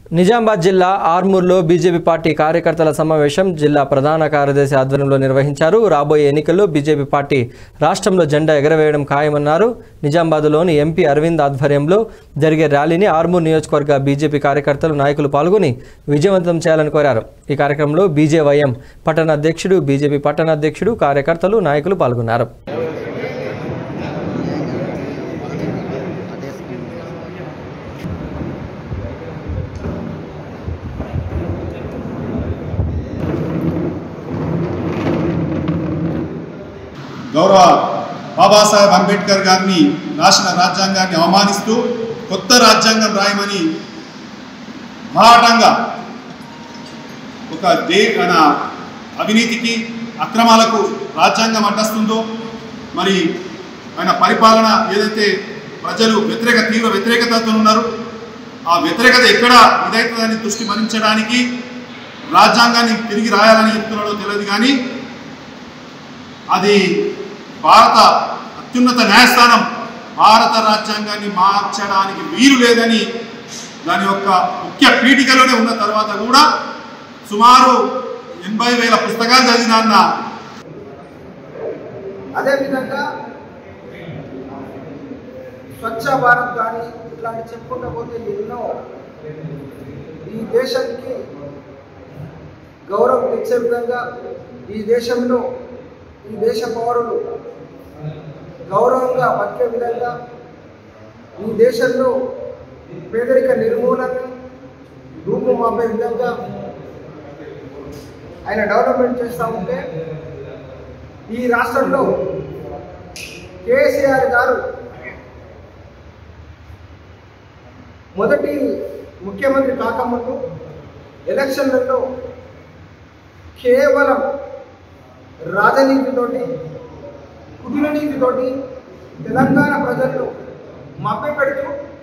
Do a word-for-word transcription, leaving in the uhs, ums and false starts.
నిజామాబాద్ జిల్లా ఆర్మూర్లో BJP party కార్యకర్తల సమావేశం జిల్లా ప్రధాన కార్యదర్శి ఆధ్వర్యంలో నిర్వహించారు. రాబోయే ఎన్నికల్లో బీజేపీ పార్టీ రాష్ట్రంలో జెండా ఎగరవేయడం ఖాయమన్నారు. నిజామాబాద్లోని ఎంపీ అరవింద్ ఆధ్వర్యంలో జరిగే ర్యాలీని ఆర్మూర్ నియోజకవర్గ బీజేపీ కార్యకర్తలు నాయకులు పాల్గొని విజయవంతం చేయాలని కోరారు. ఈ కార్యక్రమంలో బీజేవైఎం పట్టణ అధ్యక్షుడు, బీజేపీ పట్టణ అధ్యక్షుడు, కార్యకర్తలు, నాయకులు పాల్గొన్నారు. గౌరవ బాబాసాహెబ్ అంబేద్కర్ గారిని రాసిన రాజ్యాంగాన్ని అవమానిస్తూ కొత్త రాజ్యాంగం రాయమని బాహాటంగా ఒక దే మన అవినీతికి అక్రమాలకు రాజ్యాంగం అడ్డస్తుందో, మరి ఆయన పరిపాలన ఏదైతే ప్రజలు వ్యతిరేక తీవ్ర వ్యతిరేకతతో ఉన్నారు, ఆ వ్యతిరేకత ఎక్కడ ఇదైతుందని దృష్టి మరించడానికి రాజ్యాంగాన్ని తిరిగి రాయాలని చెప్తున్నాడో తెలియదు. కానీ అది భారత అత్యున్నత న్యాయస్థానం భారత రాజ్యాంగాన్ని మార్చడానికి వీలు లేదని దాని యొక్క ముఖ్య పీఠికలోనే ఉన్న తర్వాత కూడా సుమారు ఎనభై వేల పుస్తకాలు చదివిన అదేవిధంగా స్వచ్ఛ భారత్ కానీ ఇట్లాంటి చెప్పుకుంటూ పోతే ఎన్నో ఈ దేశానికి గౌరవం తెచ్చే విధంగా ఈ దేశంలో ఈ దేశ పౌరులు గౌరవంగా బతికే విధంగా ఈ దేశంలో పేదరిక నిర్మూలన రూపుమాపే విధంగా ఆయన డెవలప్మెంట్ చేస్తూ ఉంటే ఈ రాష్ట్రంలో కేసీఆర్ గారు మొదటి ముఖ్యమంత్రి కాకముందు ఎలక్షన్లలో కేవలం రాజనీతితోటి, కుటిల నీతితోటి తెలంగాణ ప్రజలను మభ్యపెడుతూ